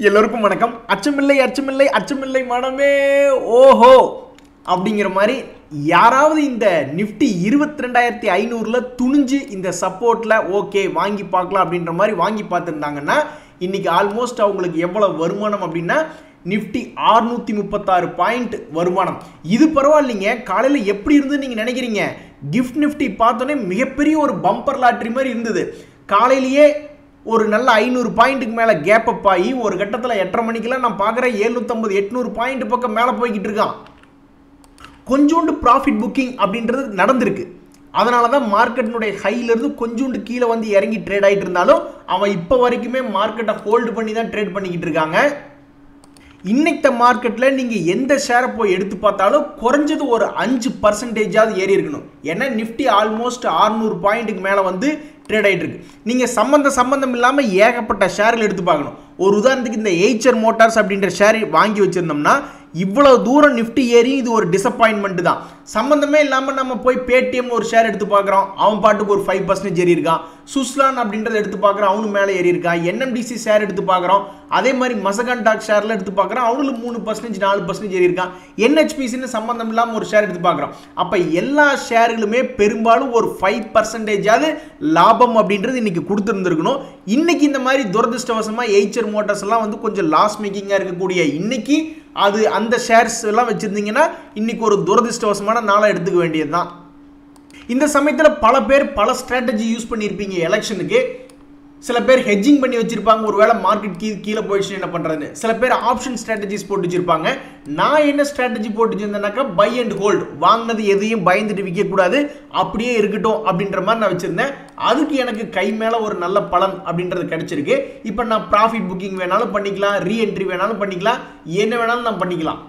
எல்லோருக்கும் வணக்கம். அச்சமில்லை அச்சமில்லை அச்சமில்லை மனமே ஓஹோ அப்படிங்கிற மாதிரி யாராவது இந்த நிஃப்டி 22,500ல துணிஞ்சு இந்த சப்போர்ட்ல ஓகே வாங்கி பார்க்கலாம் அப்படின்ற மாதிரி வாங்கி பார்த்துருந்தாங்கன்னா இன்னைக்கு ஆல்மோஸ்ட் அவங்களுக்கு எவ்வளவு வருமானம் அப்படின்னா நிஃப்டி 636 பாயிண்ட் வருமானம். இது பரவாயில்லைங்க. காலையில் எப்படி இருந்து நீங்கள் நினைக்கிறீங்க? கிஃப்ட் நிஃப்டி பார்த்தோன்னே மிகப்பெரிய ஒரு பம்பர் லாட்ரி மாதிரி இருந்தது. காலையிலேயே ஒரு நல்ல 500 பாயிண்ட்டுக்கு மேலே கேப் அப் ஆகி ஒரு கட்டத்தில் 8:30 மணிக்கெல்லாம் நான் பார்க்குறேன் 750 800 பாயிண்ட் பக்கம் மேலே போய்கிட்டு இருக்கான். கொஞ்சோண்டு ப்ராஃபிட் புக்கிங் அப்படின்றது நடந்திருக்கு. அதனால தான் மார்க்கெட்டினுடைய ஹையிலிருந்து கொஞ்சோண்டு கீழே வந்து இறங்கி ட்ரேட் ஆகிட்டு இருந்தாலும் அவன் இப்போ வரைக்குமே மார்க்கெட்டை ஹோல்டு பண்ணி தான் ட்ரேட் பண்ணிக்கிட்டு இருக்காங்க. இன்னைக்கு மார்க்கெட்டில் நீங்கள் எந்த ஷேரை போய் எடுத்து பார்த்தாலும் குறைஞ்சது ஒரு 5% ஏறி இருக்கணும். ஏன்னா நிஃப்டி ஆல்மோஸ்ட் 600 பாயிண்ட்டுக்கு மேலே வந்து ட்ரேட் ஆகிட்டு இருக்கு. நீங்கள் சம்பந்தம் இல்லாமல் ஏகப்பட்ட ஷேர்கள் எடுத்து பார்க்கணும். ஒரு உதாரணத்துக்கு இந்த எய்ச்சர் மோட்டார்ஸ் அப்படின்ற ஷேர் வாங்கி வச்சிருந்தோம்னா இவ்வளவு தூரம் நிஃப்டி ஏறி இது ஒரு டிசப்பாயின்மெண்ட் தான். சம்பந்தமே இல்லாமல் நம்ம போய் பேடிஎம் ஒரு ஷேர் எடுத்து பார்க்குறோம், அவன் பாட்டுக்கு ஒரு 5% ஏறி இருக்கான். சுஸ்லான் அப்படின்றத எடுத்து பார்க்குறோம், அவனு மேலே ஏறி இருக்கான். என்எம்டிசி ஷேர் எடுத்து பார்க்குறோம், அதே மாதிரி மசகன் டாக் ஷேர்ல எடுத்து பார்க்குறோம், அவனுக்கு 3% 4% ஏறி இருக்கான். என்ஹெச்பிசின்னு சம்பந்தம் இல்லாமல் ஒரு ஷேர் எடுத்து பார்க்குறோம். அப்போ எல்லா ஷேர்களுமே பெரும்பாலும் ஒரு 5% லாபம் அப்படின்றது இன்னைக்கு கொடுத்துருந்துருக்கணும். இன்னைக்கு இந்த மாதிரி துரதிருஷ்டவசமாக எய்ச்சர் மோட்டார்ஸ் எல்லாம் வந்து கொஞ்சம் லாஸ் மேக்கிங்காக இருக்கக்கூடிய இன்னைக்கு அது அந்த ஷேர்ஸ் எல்லாம் வச்சிருந்தீங்கன்னா இன்னைக்கு ஒரு துரதிருஷ்டவசமான நாளை எடுத்துக்க வேண்டியது தான். இந்த சமயத்தில் பல பேர் பல ஸ்ட்ராட்டஜி யூஸ் பண்ணியிருப்பீங்க எலெக்ஷனுக்கு. சில பேர் ஹெட்ஜிங் பண்ணி வச்சிருப்பாங்க, ஒருவேளை மார்க்கெட் கீழே போயிடுச்சு என்ன பண்றது. சில பேர் ஆப்ஷன் ஸ்ட்ராட்டஜிஸ் போட்டு வச்சிருப்பாங்க. நான் என்ன ஸ்ட்ராட்டஜி போட்டு வச்சிருந்தேன்னாக்கா பை அண்ட் ஹோல்டு, வாங்கினது எதையும் பயந்துட்டு விற்க கூடாது, அப்படியே இருக்கட்டும் அப்படின்ற மாதிரி நான் வச்சிருந்தேன். அதுக்கு எனக்கு கை மேல ஒரு நல்ல பலன் அப்படின்றது கிடைச்சிருக்கு. இப்போ நான் ப்ராஃபிட் புக்கிங் வேணாலும் பண்ணிக்கலாம், ரீஎன்ட்ரி வேணாலும் பண்ணிக்கலாம், என்ன வேணாலும் நான் பண்ணிக்கலாம்.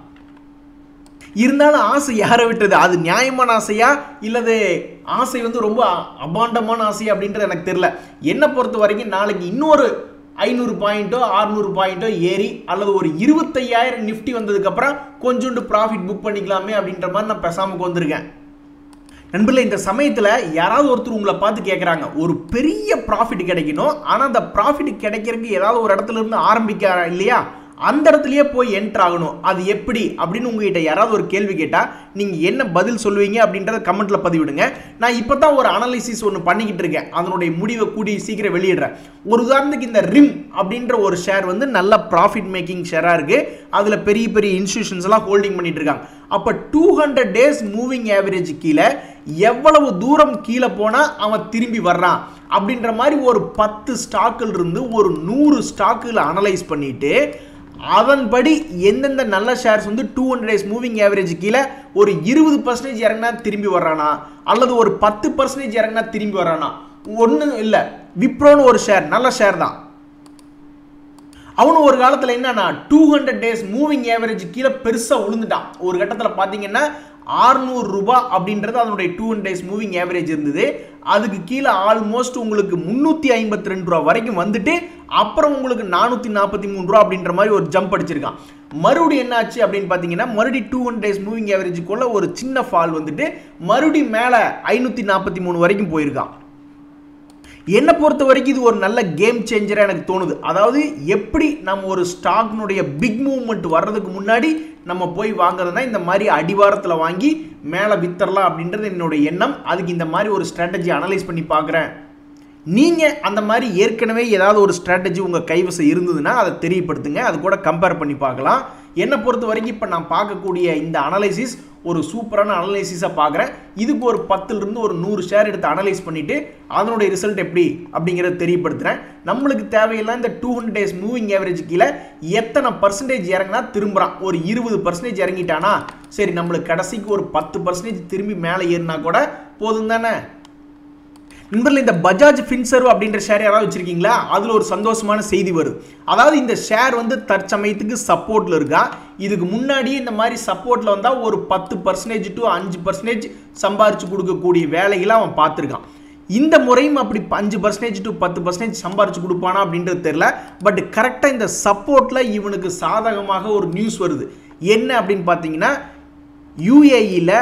இருந்தாலும் ஆசை யாரை விட்டது? அது நியாயமான ஆசையா இல்லது ஆசை வந்து ரொம்ப அபாண்டமான ஆசையா அப்படின்றது எனக்கு தெரியல. என்னை பொறுத்த வரைக்கும் நாளைக்கு இன்னொரு 500 பாயிண்டோ 600 பாயிண்டோ ஏறி அல்லது ஒரு 25,000 நிஃப்டி வந்ததுக்கு அப்புறம் கொஞ்சோண்டு ப்ராஃபிட் புக் பண்ணிக்கலாமே அப்படின்ற மாதிரி நான் பேசாம வந்திருக்கேன். நண்பர்களே, இந்த சமயத்தில் யாராவது ஒருத்தர் உங்களை பார்த்து கேட்குறாங்க, ஒரு பெரிய ப்ராஃபிட் கிடைக்கணும், ஆனால் அந்த ப்ராஃபிட் கிடைக்கிறதுக்கு ஏதாவது ஒரு இடத்துல இருந்து ஆரம்பிக்க இல்லையா, அந்த இடத்துலயே போய் என்டர் ஆகணும், அது எப்படி அப்படின்னு உங்ககிட்ட யாராவது ஒரு கேள்வி கேட்டால் நீங்கள் என்ன பதில் சொல்லுவீங்க அப்படின்றத கமெண்ட்ல பதிவிடுங்க. நான் இப்போ தான் ஒரு அனலைசிஸ் ஒன்று பண்ணிக்கிட்டு இருக்கேன், அதனுடைய முடிவை கூடி சீக்கிரம் வெளியிடுறேன். ஒரு உதாரணத்துக்கு இந்த ரிம் அப்படின்ற ஒரு ஷேர் வந்து நல்ல ப்ராஃபிட் மேக்கிங் ஷேராக இருக்கு. அதில் பெரிய பெரிய இன்ஸ்டிடியூஷன்ஸ் எல்லாம் ஹோல்டிங் பண்ணிட்டு இருக்காங்க. அப்போ 200 டேஸ் மூவிங் ஆவரேஜ் கீழே எவ்வளவு தூரம் கீழே போனால் அவன் திரும்பி வர்றான் அப்படின்ற மாதிரி ஒரு 10 ஸ்டாக்கில் இருந்து ஒரு 100 ஸ்டாக்குகளை அனலைஸ் பண்ணிட்டு அதன்படி எந்தெந்த நல்ல ஷேர்ஸ் வந்து 200 டேஸ் மூவிங் ஆவரேஜ் கீழே ஒரு 20% இறங்கினா திரும்பி வர்றானா அல்லது ஒரு 10% இறங்கினா திரும்பி வர்றானா. ஒன்றும் இல்லை, விப்ரோன்னு ஒரு ஷேர் நல்ல ஷேர் தான். அவனு ஒரு காலத்தில் என்னன்னா 200 டேஸ் மூவிங் ஆவரேஜ் கீழே பெருசாக விழுந்துட்டான். ஒரு கட்டத்தில் பார்த்தீங்கன்னா 600 ரூபாய் அப்படின்றது அதனுடைய 200 டேஸ் மூவிங் ஆவரேஜ் இருந்தது. அதுக்கு கீழே ஆல்மோஸ்ட் உங்களுக்கு 352 ரூபா வரைக்கும் வந்துட்டு அப்புறம் உங்களுக்கு 443 ரூபா அப்படின்ற மாதிரி ஒரு ஜம்ப் அடிச்சிருக்கான். மறுபடியும் என்ன ஆச்சு அப்படின்னு பார்த்தீங்கன்னா மறுபடியும் 200 டேஸ் மூவிங் ஆவரேஜுக்குள்ள ஒரு சின்ன ஃபால் வந்துட்டு மறுபடியும் மேலே 543 வரைக்கும் போயிருக்கான். என்னை பொறுத்த வரைக்கும் இது ஒரு நல்ல கேம் சேஞ்சராக எனக்கு தோணுது. அதாவது எப்படி நம்ம ஒரு ஸ்டாக்னுடைய பிக் மூவ்மெண்ட் வர்றதுக்கு முன்னாடி நம்ம போய் வாங்குறதுனா இந்த மாதிரி அடிவாரத்தில் வாங்கி மேலே வித்தரலாம் அப்படின்றது என்னோட எண்ணம். அதுக்கு இந்த மாதிரி ஒரு ஸ்ட்ராட்டஜி அனலைஸ் பண்ணி பார்க்குறேன். நீங்கள் அந்த மாதிரி ஏற்கனவே ஏதாவது ஒரு ஸ்ட்ராட்டஜி உங்கள் கைவசம் இருந்ததுன்னா அதை தெரியப்படுத்துங்க, அது கூட கம்பேர் பண்ணி பார்க்கலாம். என்னை பொறுத்த வரைக்கும் இப்போ நான் பார்க்கக்கூடிய இந்த அனலைசிஸ் ஒரு சூப்பரான அனலைசிஸாக பார்க்குறேன். இதுக்கு ஒரு 10லிருந்து ஒரு 100 ஷேர் எடுத்து அனலைஸ் பண்ணிவிட்டு அதனுடைய ரிசல்ட் எப்படி அப்படிங்கிறத தெரியப்படுத்துகிறேன். நம்மளுக்கு தேவையெல்லாம் இந்த 200 டேஸ் மூவிங் ஆவரேஜ் கீழே எத்தனை % இறங்கினா திரும்புகிறான், ஒரு 20% இறங்கிட்டானா சரி, நம்மளுக்கு கடைசிக்கு ஒரு 10% திரும்பி மேலே ஏறினா கூட போதும் தானே. நண்பர்களே, இந்த பஜாஜ் ஃபின்சர்வ் அப்படின்ற ஷேர் யாராவது வச்சிருக்கீங்களா? அதில் ஒரு சந்தோஷமான செய்தி வருது. அதாவது இந்த ஷேர் வந்து தற்சமயத்துக்கு சப்போர்ட்டில் இருக்கா. இதுக்கு முன்னாடியே இந்த மாதிரி சப்போர்ட்டில் வந்தால் ஒரு 10% to 5% சம்பாரிச்சு கொடுக்கக்கூடிய வேலைகளை அவன் பார்த்துருக்கான். இந்த முறையும் அப்படி 5% to 10% சம்பாரிச்சு கொடுப்பானா அப்படின்றது தெரியல. பட் கரெக்டாக இந்த சப்போர்ட்டில் இவனுக்கு சாதகமாக ஒரு நியூஸ் வருது. என்ன அப்படின்னு பார்த்தீங்கன்னா UAEல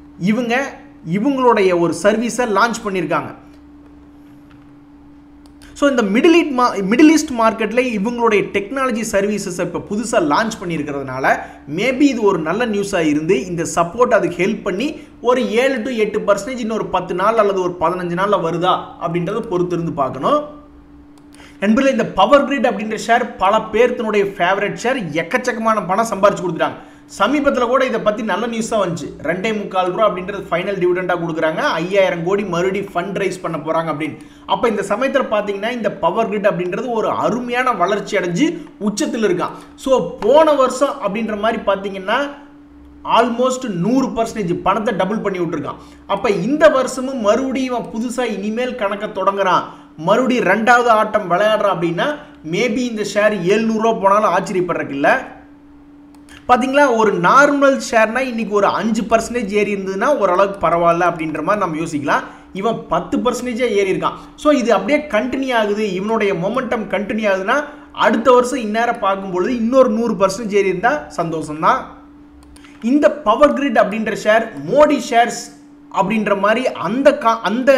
இவங்களுடைய ஒரு சர்வீஸை லான்ச் பண்ணியிருக்காங்க. ஸோ இந்த மிடில் ஈஸ்ட் மார்க்கெட்டில் இவங்களுடைய டெக்னாலஜி சர்வீசஸ் இப்போ புதுசாக லான்ச் பண்ணியிருக்கிறதுனால மேபி இது ஒரு நல்ல நியூஸாக இருந்து இந்த சப்போர்ட் அதுக்கு ஹெல்ப் பண்ணி ஒரு 7 to 8% இன்னொரு 10 நாள் அல்லது ஒரு 15 நாளில் வருதா அப்படின்றத பொறுத்து இருந்து பார்க்கணும். நண்பர்களே, இந்த பவர் கிரிட் அப்படின்ற ஷேர் பல பேர்த்தினுடைய ஃபேவரட் ஷேர், எக்கச்சக்கமான பணம் சம்பாரிச்சு கொடுத்துட்டாங்க. சமீபத்தில் கூட இதை பற்றி நல்ல நியூஸாக வந்துச்சு. 2.25 ரூபா அப்படின்றது ஃபைனல் டிவிடெண்டாக கொடுக்குறாங்க. 5000 கோடி மறுபடியும் ஃபண்ட் ரைஸ் பண்ண போகிறாங்க அப்படின்னு. அப்போ இந்த சமயத்தில் பார்த்தீங்கன்னா இந்த பவர் கிரிட் அப்படின்றது ஒரு அருமையான வளர்ச்சி அடைஞ்சு உச்சத்தில் இருக்கான். ஸோ போன வருஷம் அப்படின்ற மாதிரி பார்த்தீங்கன்னா ஆல்மோஸ்ட் 100% பணத்தை டபுள் பண்ணி விட்டுருக்கான். அப்போ இந்த வருஷமும் மறுபடியும் புதுசாக இனிமேல் கணக்க தொடங்குறான், மறுபடியும் 2வது ஆட்டம் விளையாடுறான் அப்படின்னா மேபி இந்த ஷேர் 700 ரூபா போனாலும் ஆச்சரியப்படுறதுக்கு இல்லை. பார்த்தீங்களா, ஒரு நார்மல் ஷேர்னா இன்னைக்கு ஒரு 5% ஏறி இருந்ததுன்னா ஓரளவுக்கு பரவாயில்ல அப்படின்ற மாதிரி நம்ம யோசிக்கலாம். இவன் 10% ஏறி இருக்கான். ஸோ இது அப்படியே கண்டினியூ ஆகுது, இவனுடைய மொமெண்டம் கண்டினியூ ஆகுதுன்னா அடுத்த வருஷம் இந்நேரம் பார்க்கும்பொழுது இன்னொரு 100% ஏறி இருந்தால் சந்தோஷம்தான். இந்த பவர் கிரிட் அப்படின்ற ஷேர் மோடி ஷேர்ஸ் அப்படின்ற மாதிரி அந்த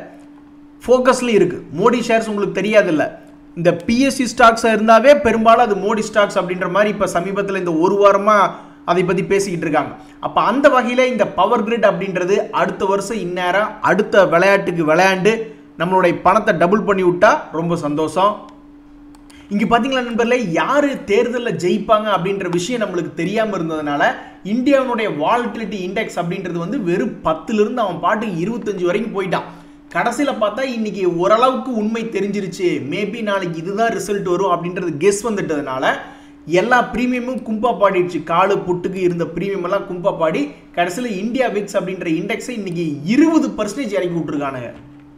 ஃபோக்கஸ்ல இருக்கு. மோடி ஷேர்ஸ் உங்களுக்கு தெரியாதில்ல, இந்த பிஎஸ்சி ஸ்டாக்ஸ் இருந்தாவே பெரும்பாலும் அது மோடி ஸ்டாக்ஸ் அப்படின்ற மாதிரி இப்போ சமீபத்தில் இந்த ஒரு வாரமாக அதை பற்றி பேசிக்கிட்டு இருக்காங்க. அப்போ அந்த வகையில் இந்த பவர் கிரிட் அப்படின்றது அடுத்த வருஷம் இந்நேரம் அடுத்த விளையாட்டுக்கு விளையாண்டு நம்மளுடைய பணத்தை டபுள் பண்ணி விட்டா ரொம்ப சந்தோஷம். இங்கே பார்த்தீங்களா நண்பர்களே, யார் தேர்தலில் ஜெயிப்பாங்க அப்படின்ற விஷயம் நம்மளுக்கு தெரியாமல் இருந்ததுனால இந்தியாவுடைய வாலட்டிலிட்டி இண்டெக்ஸ் அப்படின்றது வந்து வெறும் 10லிருந்து அவன் பாட்டுக்கு 25 வரைக்கும் போயிட்டான். கடைசியில் பார்த்தா இன்னைக்கு ஓரளவுக்கு உண்மை தெரிஞ்சிருச்சு, மேபி நாளைக்கு இதுதான் ரிசல்ட் வரும் அப்படின்றது கெஸ் வந்துட்டதுனால எல்லா ப்ரீமியமும் கும்பா பாடிடுச்சு. காலு புட்டுக்கு இருந்த ப்ரீமியம் எல்லாம் கும்பா பாடி கடைசியில் இந்தியா விக்ஸ் அப்படின்ற இண்டெக்ஸை இன்னைக்கு 20% இறக்கி விட்டுருக்கானுங்க.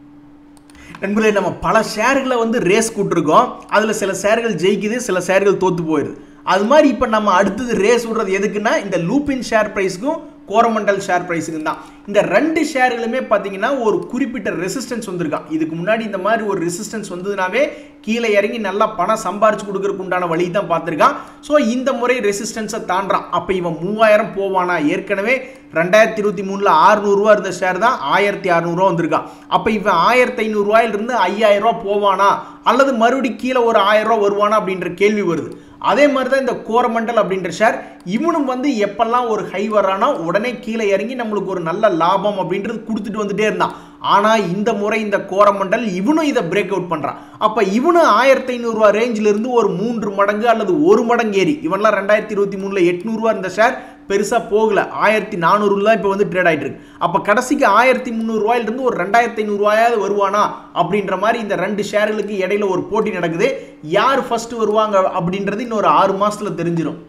நண்பர்களே, நம்ம பல ஷேர்களை வந்து ரேஸ் கூட்டிருக்கோம். அதில் சில ஷேர்கள் ஜெயிக்குது, சில ஷேர்கள் தோற்று போயிடுது. அது மாதிரி இப்போ நம்ம அடுத்தது ரேஸ் விடுறது எதுக்குன்னா இந்த லூபின் ஷேர் ப்ரைஸுக்கும் கோரமண்டல் ஷேர் ப்ரைஸுக்கு தான். இந்த 2 ஷேர்களுமே பார்த்தீங்கன்னா ஒரு குறிப்பிட்ட ரெசிஸ்டன்ஸ் வந்திருக்கான். இதுக்கு முன்னாடி இந்த மாதிரி ஒரு ரெசிஸ்டன்ஸ் வந்ததுனாவே கீழே இறங்கி நல்லா பணம் சம்பாரிச்சு கொடுக்கறதுக்கு உண்டான வழி தான் பார்த்துருக்கான். ஸோ இந்த முறை ரெசிஸ்டன்ஸை தாண்டான். அப்போ இவன் 3000 போவானா? ஏற்கனவே 2023 600 ரூபா இருந்த ஷேர் தான் 1600 ரூபா வந்திருக்கான். அப்போ இவன் 1500 ரூபாயிலிருந்து 5000 ரூபா போவானா அல்லது மறுபடியும் கீழே ஒரு 1000 ரூபா வருவானா அப்படின்ற கேள்வி வருது. அதே மாதிரி தான் இந்த கோரமண்டல் அப்படின்ற ஷேர், இவனும் வந்து எப்பெல்லாம் ஒரு ஹை வரானோ உடனே கீழே இறங்கி நம்மளுக்கு ஒரு நல்ல லாபம் அப்படின்றது கொடுத்துட்டு வந்துட்டே இருந்தான். ஆனால் இந்த முறை இந்த கோரமண்டல் இவனும் இதை பிரேக் அவுட் பண்ணுறான். அப்போ இவனும் 1500 ரூபா ரேஞ்சில் இருந்து ஒரு 3 மடங்கு அல்லது 1 மடங்கு ஏறி இவன்லாம் 2023 800 ரூபா இருந்த ஷேர் பெருசாக போகல, 1400 தான் இப்போ வந்து ட்ரேட் ஆகிட்டு இருக்கு. அப்போ கடைசிக்கு 1300 ரூபாயிலிருந்து ஒரு 2500 ரூபாயாவது வருவானா அப்படின்ற மாதிரி இந்த 2 ஷேர்களுக்கு இடையில ஒரு போட்டி நடக்குது. யார் ஃபர்ஸ்ட் வருவாங்க அப்படின்றது இன்னொரு 6 மாசத்துல தெரிஞ்சிடும்.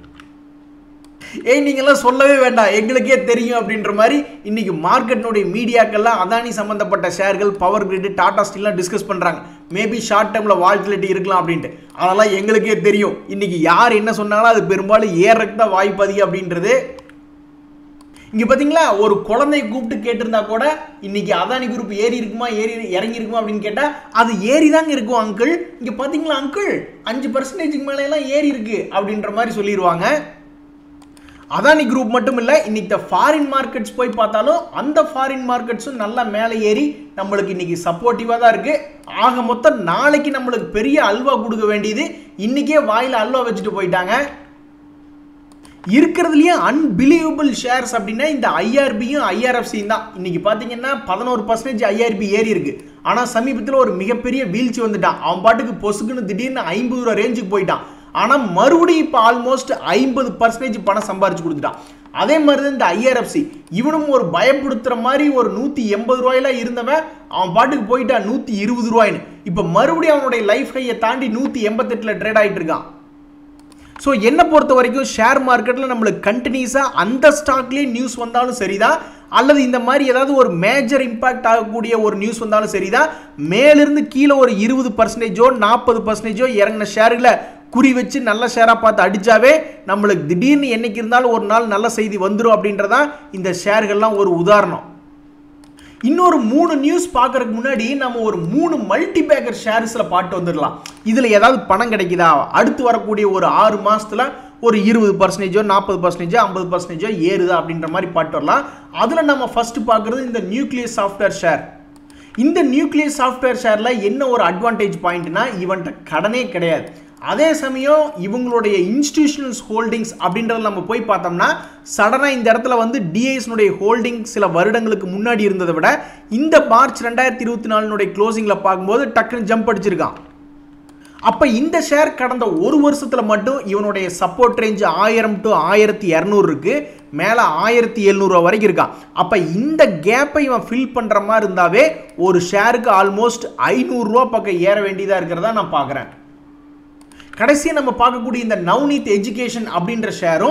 நீங்கெல்லாம் சொல்லவே வேண்டாம், எங்களுக்கே தெரியும் அப்படின்ற மாதிரி இன்னைக்கு மார்க்கெட்டினுடைய மீடியாக்கெல்லாம் அதானி சம்பந்தப்பட்ட ஷேர்கள், பவர் கிரிட், டாடா ஸ்டீல்லாம் டிஸ்கஸ் பண்றாங்க. மேபி ஷார்ட் டைம்ல வால்டிலிட்டி இருக்கலாம் அப்படின்ட்டு. அதெல்லாம் எங்களுக்கே தெரியும். இன்னைக்கு யார் என்ன சொன்னாலும் அது பெரும்பாலும் ஏறக்கு தான் வாய்ப்பு அதிகம் அப்படின்றது. இங்க பாத்தீங்களா, ஒரு குழந்தையை கூப்பிட்டு கேட்டிருந்தா கூட இன்னைக்கு அதானி குரூப் ஏறி இருக்குமா இறங்கி இருக்குமா அப்படின்னு கேட்டா அது ஏறி தாங்க இருக்கும் அங்கிள். இங்க பாத்தீங்களா அங்கிள் 5% மேல எல்லாம் ஏறி இருக்கு அப்படின்ற மாதிரி சொல்லிடுவாங்க. அதானி குரூப் மட்டும் இல்லை, இன்னைக்கு ஃபாரின் மார்க்கெட்ஸ் போய் பார்த்தாலும் அந்த ஃபாரின் மார்க்கெட்ஸும் நல்லா மேலே ஏறி நம்மளுக்கு இன்னைக்கு சப்போர்ட்டிவாக தான் இருக்கு. ஆக மொத்தம் நாளைக்கு நம்மளுக்கு பெரிய அல்வா கொடுக்க வேண்டியது இன்னைக்கே வாயில் அல்வா வச்சுட்டு போயிட்டாங்க. இருக்கிறதுலயே அன்பிலீவபிள் ஷேர்ஸ் அப்படின்னா இந்த ஐஆர்பியும் ஐஆர்எஃப்சியும் தான். இன்னைக்கு பார்த்தீங்கன்னா 11% ஐஆர்பி ஏறி இருக்கு. ஆனால் சமீபத்தில் ஒரு மிகப்பெரிய வீழ்ச்சி வந்துட்டான். அவன் பாட்டுக்கு பொசுக்குன்னு திடீர்னு 50 ரூபா ரேஞ்சுக்கு போயிட்டான். ஆனால் மறுபடியும் இப்போ ஆல்மோஸ்ட் 50% பணம் சம்பாரிச்சு கொடுத்துட்டான். அதே மாதிரி தான் இந்த ஐஆர்எஃப்சி, இவனும் ஒரு பயப்படுத்துற மாதிரி ஒரு 180 ரூபாயில இருந்தவன் அவன் பாட்டுக்கு போயிட்டான் 120 ரூபாய்னு. இப்போ மறுபடியும் அவனுடைய லைஃப் ஹையை தாண்டி 188ல ட்ரேட் ஆகிட்டு இருக்கான். ஸோ என்னை பொறுத்த வரைக்கும் ஷேர் மார்க்கெட்டில் நம்மளுக்கு கண்டினியூஸாக அந்த ஸ்டாக்லேயே நியூஸ் வந்தாலும் சரிதான், அல்லது இந்த மாதிரி ஏதாவது ஒரு மேஜர் இம்பாக்ட் ஆகக்கூடிய ஒரு நியூஸ் வந்தாலும் சரிதான், மேலிருந்து கீழே ஒரு 20%ஓ 40% இறங்கின ஷேர்களை குறி வச்சு நல்ல ஷேராக பார்த்து அடித்தாவே நம்மளுக்கு திடீர்னு என்னைக்கு இருந்தாலும் ஒரு நாள் நல்ல செய்தி வந்துடும் அப்படின்றதான் இந்த ஷேர்கள்லாம் ஒரு உதாரணம். இன்னொரு 3 நியூஸ் பார்க்கறதுக்கு முன்னாடி நம்ம ஒரு 3 மல்டி பேக்கர் ஷேர்ஸில் பாட்டு வந்துடலாம். இதில் ஏதாவது பணம் கிடைக்குதா, அடுத்து வரக்கூடிய ஒரு 6 மாதத்தில் ஒரு 20%, 40%, 50% ஏறுதா அப்படின்ற மாதிரி பாட்டு வரலாம். அதில் நம்ம ஃபர்ஸ்ட் பார்க்குறது இந்த நியூக்ளியஸ் சாஃப்ட்வேர் ஷேர். இந்த நியூக்ளியஸ் சாஃப்ட்வேர் ஷேர்ல என்ன ஒரு அட்வான்டேஜ் பாயிண்ட்னா இவன்ட்ட கடனே கிடையாது. அதே சமயம் இவங்களுடைய இன்ஸ்டிடியூஷனல் ஹோல்டிங்ஸ் அப்படின்றத நம்ம போய் பார்த்தோம்னா சடனாக இந்த இடத்துல வந்து டிஐஎஸ்னுடைய ஹோல்டிங் சில வருடங்களுக்கு முன்னாடி இருந்ததை விட இந்த மார்ச் 2024 க்ளோசிங்கில் பார்க்கும்போது டக்குன்னு ஜம்ப் அடிச்சிருக்கான். அப்போ இந்த ஷேர் கடந்த ஒரு வருஷத்தில் மட்டும் இவனுடைய சப்போர்ட் ரேஞ்ச் 1000 to 1200 இருக்கு, மேலே 1700 வரைக்கும் இருக்கான். அப்போ இந்த கேப்பை இவன் ஃபில் பண்ணுற மாதிரி இருந்தாவே ஒரு ஷேருக்கு ஆல்மோஸ்ட் 500 ரூபா பக்கம் ஏற வேண்டியதாக இருக்கிறதா நான் பார்க்குறேன். கடைசியாக நம்ம பார்க்கக்கூடிய இந்த நவ்னீத் எஜுகேஷன் அப்படின்ற ஷேரும்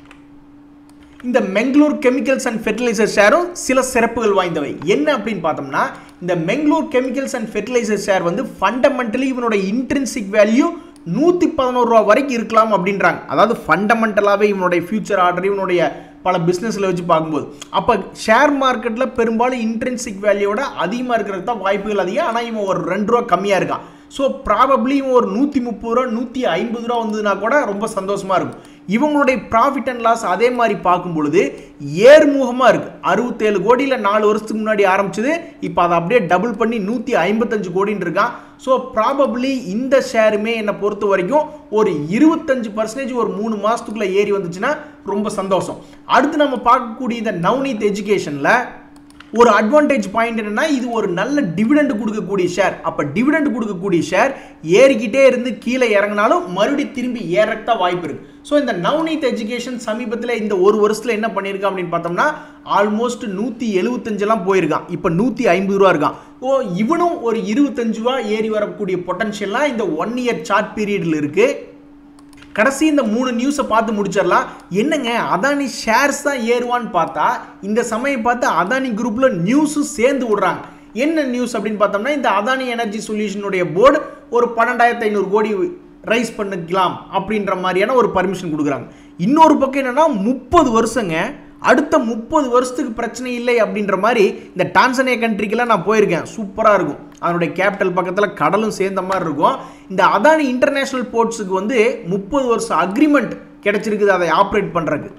இந்த மெங்களூர் கெமிக்கல்ஸ் அண்ட் ஃபெர்டிலைசர் ஷேரும் சில சிறப்புகள் வாய்ந்தவை. என்ன அப்படின்னு பார்த்தோம்னா இந்த Mangalore chemicals and fertilizer share வந்து ஃபண்டமெண்டலி இவனுடைய இன்ட்ரின்சிக் வேல்யூ 111 ரூபா வரைக்கும் இருக்கலாம் அப்படின்றாங்க. அதாவது ஃபண்டமெண்டலாகவே இவனுடைய ஃபியூச்சர் ஆர்டர் இவனுடைய பல பிஸ்னஸில் வச்சு பார்க்கும்போது அப்போ ஷேர் மார்க்கெட்டில் பெரும்பாலும் இன்ட்ரின்சிக் வேல்யூவோட அதிகமாக இருக்கிறது தான் வாய்ப்புகள் அதிகம். ஆனால் இவன் ஒரு 2 ரூபா கம்மியாக இருக்கான். ஸோ ப்ராபப்ளி இவன் ஒரு 130 ரூபா 150 ரூபா வந்ததுன்னா கூட ரொம்ப சந்தோஷமாக இருக்கும். இவங்களுடைய ப்ராஃபிட் அண்ட் லாஸ் அதே மாதிரி பார்க்கும் பொழுது ஏர்முகமாக இருக்குது. 67 கோடியில் 4 வருஷத்துக்கு முன்னாடி ஆரம்பிச்சது, இப்போ அதை அப்படியே டபுள் பண்ணி 155 கோடின்னு இருக்கான். ஸோ ப்ராபப்ளி இந்த ஷேருமே என்னை பொறுத்த வரைக்கும் ஒரு 25% ஒரு 3 மாதத்துக்குள்ளே ஏறி வந்துச்சுன்னா ரொம்ப சந்தோஷம். அடுத்து நம்ம பார்க்கக்கூடிய இந்த நவ்னீத் எஜுகேஷனில் ஒரு அட்வான்டேஜ் பாயிண்ட் என்னன்னா இது ஒரு நல்ல டிவிடெண்ட் கொடுக்கக்கூடிய ஷேர். அப்போ டிவிடெண்ட் கொடுக்கக்கூடிய ஷேர் ஏறிக்கிட்டே இருந்து கீழே இறங்கினாலும் மறுபடியும் திரும்பி ஏறக்க வாய்ப்பு இருக்கு. ஸோ இந்த நவ்னீத் எஜுகேஷன் சமீபத்தில் இந்த ஒரு வருஷத்தில் என்ன பண்ணியிருக்கான் அப்படின்னு பார்த்தோம்னா ஆல்மோஸ்ட் 175 போயிருக்கான். இப்போ 150 ரூபா இருக்கான். ஓ இவனும் ஒரு 25 ரூபா ஏறி வரக்கூடிய பொட்டன்ஷியல்லாம் இந்த 1 இயர் சார்ட் பீரியடில் இருக்கு. கடைசி இந்த 3 நியூஸை பார்த்து முடிச்சிடலாம். என்னங்க அதானி ஷேர்ஸ் தான் ஏறுவான்னு பார்த்தா இந்த சமயம் பார்த்து அதானி குரூப்பில் நியூஸும் சேர்ந்து விடுறாங்க. என்ன நியூஸ் அப்படின்னு பார்த்தோம்னா இந்த அதானி எனர்ஜி சொல்யூஷனுடைய போர்டு ஒரு 12,500 கோடி ரைஸ் பண்ணிக்கலாம் அப்படின்ற மாதிரியான ஒரு பர்மிஷன் கொடுக்குறாங்க. இன்னொரு பக்கம் என்னன்னா 30 வருஷங்க, அடுத்த 30 வருஷத்துக்கு பிரச்சனை இல்லை அப்படின்ற மாதிரி இந்த டான்சனியா கண்ட்ரிக்கெல்லாம் நான் போயிருக்கேன். சூப்பராக இருக்கும். அதனுடைய கேபிட்டல் பக்கத்தில் கடலும் சேர்ந்த மாதிரி இருக்கும். இந்த அதானி இன்டர்நேஷனல் போர்ட்ஸுக்கு வந்து 30 வருஷம் அக்ரிமெண்ட் கிடைச்சிருக்குது அதை ஆப்ரேட் பண்ணுறதுக்கு.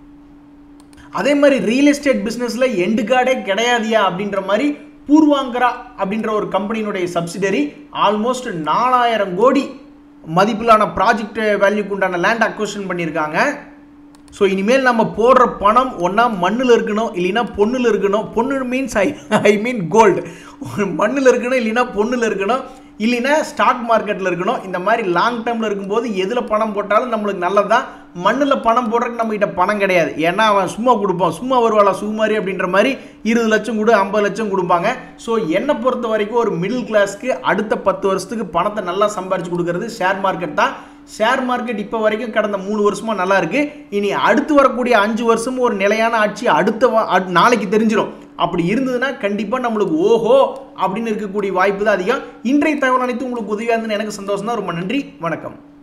அதே மாதிரி ரியல் எஸ்டேட் பிஸ்னஸில் எண்டு கார்டே கிடையாதியா அப்படின்ற மாதிரி பூர்வாங்கரா அப்படின்ற ஒரு கம்பெனியினுடைய சப்சிடரி ஆல்மோஸ்ட் 4000 கோடி மதிப்பிலான ப்ராஜெக்ட் வேல்யூக்கு உண்டான லேண்ட் அக்வசிஷன் பண்ணியிருக்காங்க. ஸோ இனிமேல் நம்ம போடுற பணம் ஒன்றா மண்ணில் இருக்கணும் இல்லைன்னா பொண்ணில் இருக்கணும். பொண்ணு மீன்ஸ் ஐ மீன் கோல்டு. மண்ணில் இருக்கணும் இல்லைன்னா பொண்ணில் இருக்கணும் இல்லைன்னா ஸ்டாக் மார்க்கெட்டில் இருக்கணும். இந்த மாதிரி லாங் டேர்மில் இருக்கும்போது எதில் பணம் போட்டாலும் நம்மளுக்கு நல்லது தான். மண்ணில் பணம் போடுறதுக்கு நம்மகிட்ட பணம் கிடையாது. ஏன்னா அவன் சும்மா கொடுப்பான், சும்மா வருவாளா சுமாரி அப்படின்ற மாதிரி 20 லட்சம் கொடு 50 லட்சம் கொடுப்பாங்க. ஸோ என்னை பொறுத்த வரைக்கும் ஒரு மிடில் கிளாஸ்க்கு அடுத்த 10 வருஷத்துக்கு பணத்தை நல்லா சம்பாரிச்சு கொடுக்கறது ஷேர் மார்க்கெட் தான். ஷேர் மார்க்கெட் இப்போ வரைக்கும் கடந்த 3 வருஷமா நல்லா இருக்கு. இனி அடுத்து வரக்கூடிய 5 வருஷமும் ஒரு நிலையான ஆட்சி அடுத்த நாளைக்கு தெரிஞ்சிடும். அப்படி இருந்ததுன்னா கண்டிப்பாக நம்மளுக்கு ஓஹோ அப்படின்னு இருக்கக்கூடிய வாய்ப்பு தான் அதிகம். இன்றைய தகவல் அனைத்து உங்களுக்கு உதவியாக இருந்ததுன்னு எனக்கு சந்தோஷம் தான். ரொம்ப நன்றி, வணக்கம்.